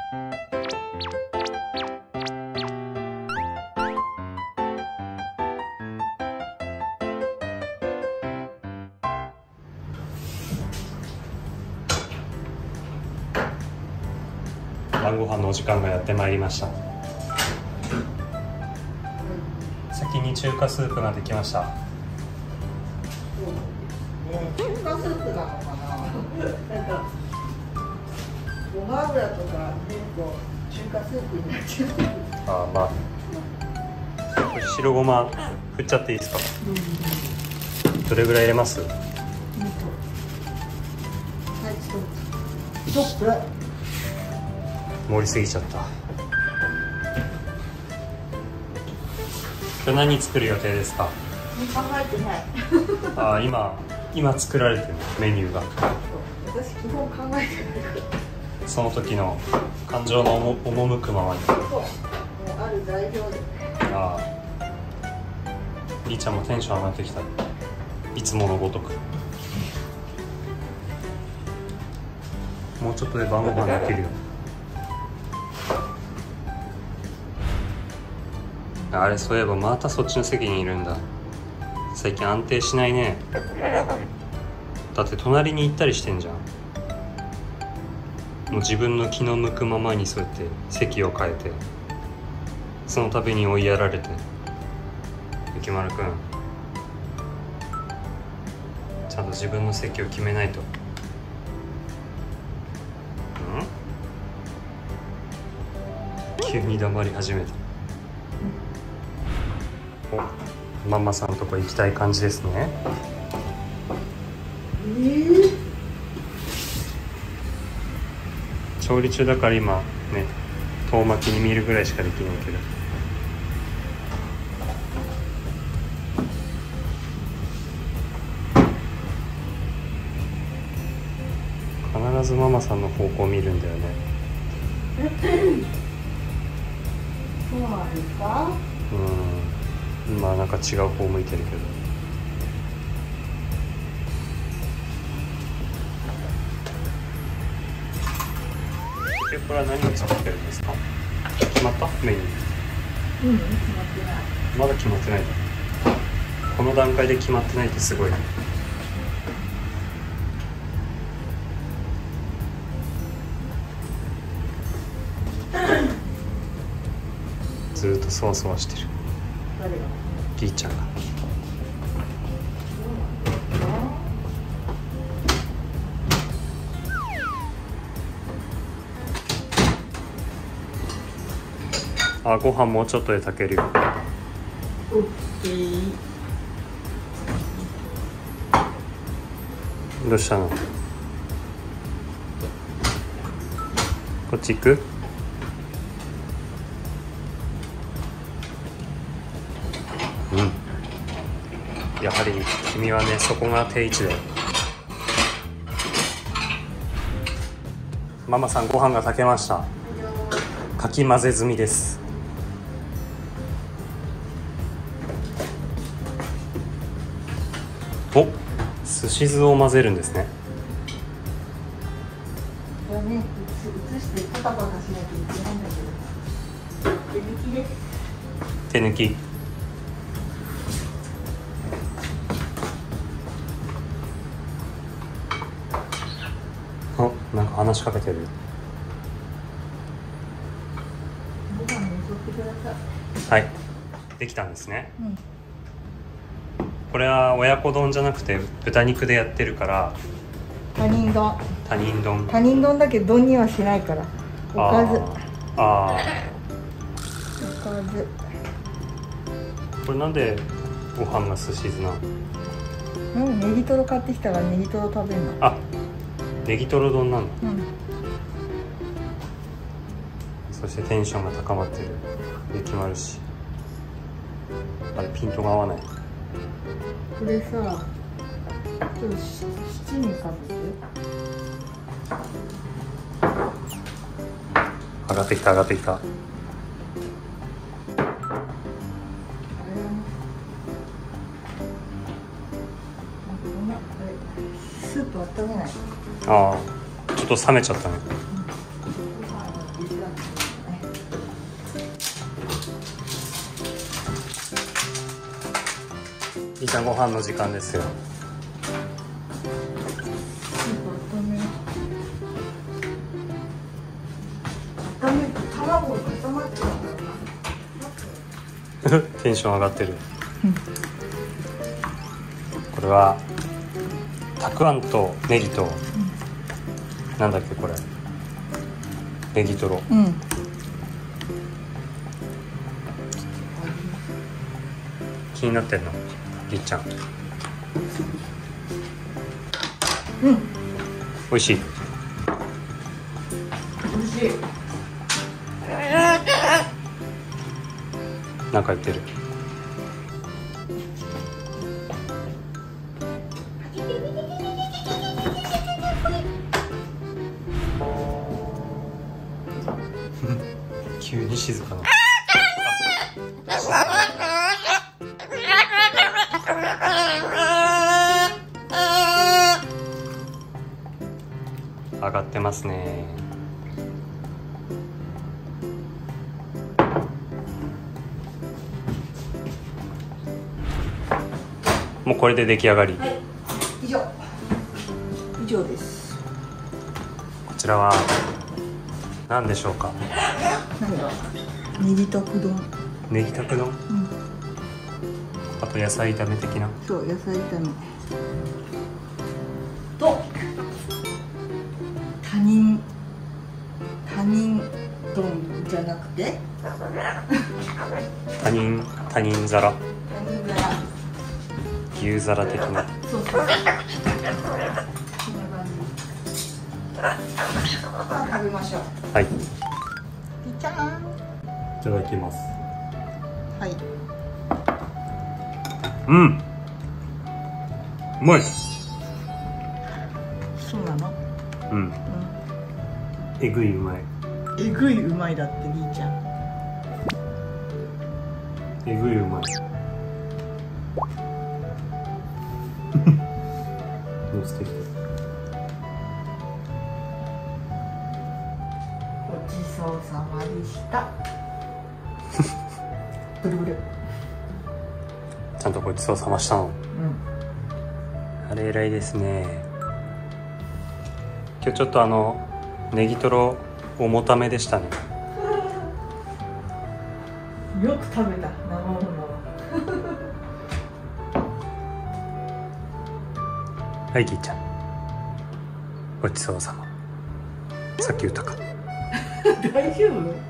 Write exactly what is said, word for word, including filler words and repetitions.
晩ご飯のお時間がやってまいりました。先に中華スープができました。 中華スープなのかな。なんかごま油とか入れると中華スープになっちゃう。 あー、まあこれ白ごま振っちゃっていいですか。どれぐらい入れます？ はい、ストップ。ストップ。 盛りすぎちゃった。今日何作る予定ですか？ 考えてない。 ああ、今今作られてるメニューが。 私基本考えてないから。 その時の感情の赴くままに。 そう。もうある材料で。 ああ。りーちゃんもテンション上がってきた。いつものごとく。もうちょっとで晩ご飯できるよ。あれ、そういえばまたそっちの席にいるんだ。最近安定しないね。だって隣に行ったりしてんじゃん。もう自分の気の向くままにそうやって席を変えて、その度に追いやられて。ゆきまるくん、ちゃんと自分の席を決めないと。ん？急に黙り始めた。お、ママさんとこ行きたい感じですね。 えー、 調理中だから今ね、遠巻きに見るぐらいしかできないけど。必ずママさんの方向を見るんだよね。 そうなんですか？ うん、今なんか違う方向いてるけど。これは何を作ってるんですか？決まったメニュー？ うん、決まってない。 まだ決まってない。この段階で決まってないってすごいね。ずーっとそわそわしてる。 誰が？ りーちゃんが。あ、ご飯もうちょっとで炊けるよ。 オッケー。 どうしたの？こっち行く？うん。やはり君はね、そこが定位置だよ。ママさん、ご飯が炊けました。かき混ぜ済みです。お、すし酢を混ぜるんですね。 これね、移してパタパタしなきゃいけないんだけど、手抜きです。 手抜き。お、なんか話しかけてる。 ご飯によそってください。 はい、できたんですね。 うん。 これは親子丼じゃなくて豚肉でやってるから。 他人丼。 他人丼。 他人丼だけど丼にはしないから。おかず。 ああ。 おかず。 これなんでご飯がすし酢なの？ うん、ネギトロ買ってきたからネギトロ食べるの。 あ、ネギトロ丼なんだ。 うん。 そしてテンションが高まってるできまるし。あれピントが合わない。 これさ、ちょっと七味かけて。 上がってきた上がってきた。 スープ温めない。 ああ、ちょっと冷めちゃったね。 いい感じですね。 いいちゃんご飯の時間ですよ。 温めて卵が固まってるんだよな。 テンション上がってる。これはたくあんとネギと、うん、なんだっけこれ、ネギトロ、うん、気になってんのりっちゃん。 うん、 美味しい。 美味しい。 なんか言ってる。急に静かな。上がってますね。もうこれで出来上がり。 はい、以上。以上です。 こちらは何でしょうか。 何だ。ネギたく丼。 ネギたく丼。うん。あと野菜炒め的な。 そう、野菜炒め。と。他人。他人丼じゃなくて。 他人、他人皿。 他人皿。 牛皿的な。 そうそうそう。こんな感じ。食べましょう。 はい。 じゃーん。 いただきます。 はい。 うん。うまい。 そうなの。 うん。うん、えぐいうまい。 えぐいうまいだってりーちゃん。 えぐいうまい。どう素敵。 ごちそうさまでした。ブルブル。 ちゃんとごちそうさましたの。うん。あれ偉いですね。今日ちょっとあのネギトロ重ためでしたね。 よく食べた生もの。 はい、きーちゃん。ごちそうさま。さっき言ったか。 大丈夫？